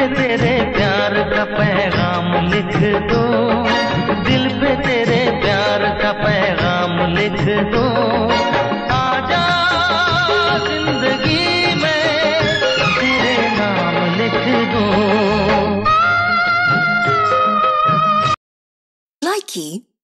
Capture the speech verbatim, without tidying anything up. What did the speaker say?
तेरे प्यार का पैगाम लिख दो, दिल पे तेरे प्यार का पैगाम लिख दो। आजा जिंदगी में तेरे नाम लिख दो। Likey